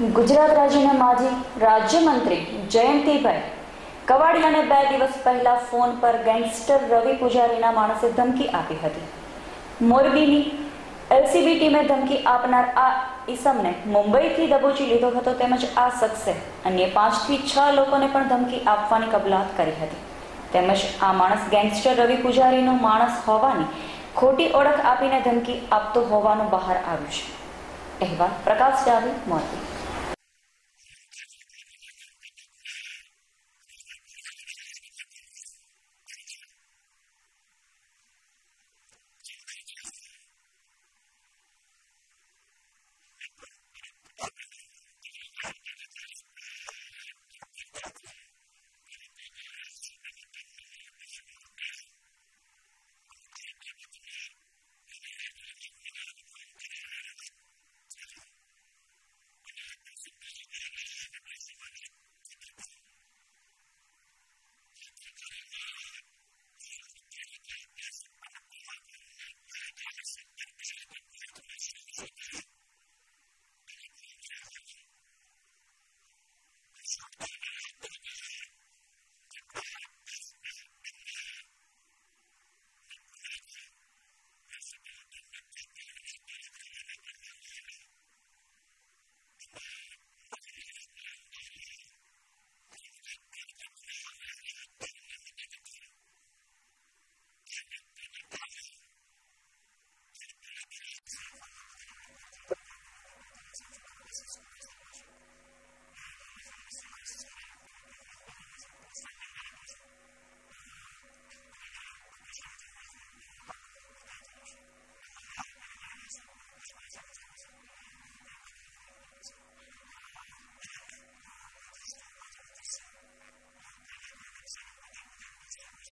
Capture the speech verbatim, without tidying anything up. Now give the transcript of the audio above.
ગુજરાત રાજ્યના માજી રાજ્યમંત્રી જયંતિભાઈ કવાડિયાને બે દિવસ પહેલા ફોન પર ગેંગસ્ટર રવિ પૂજારીના માણસે ધમકી આપી હતી. મોરબીની એલસીબી ટીમે ધમકી આપનાર આ ઈસમને મુંબઈથી દબોચી લીધો હતો. તેમજ આ શખ્સે અન્ય પાંચથી છ લોકોને પણ ધમકી આપવાની કબૂલાત કરી હતી. તેમજ આ માણસ ગેંગસ્ટર રવિ પૂજારીનો માણસ હોવાની ખોટી ઓળખ આપીને ધમકી આપતો હોવાનું બહાર આવ્યું છે. અહેવાલ પ્રકાશ ડાભી, મોરબી.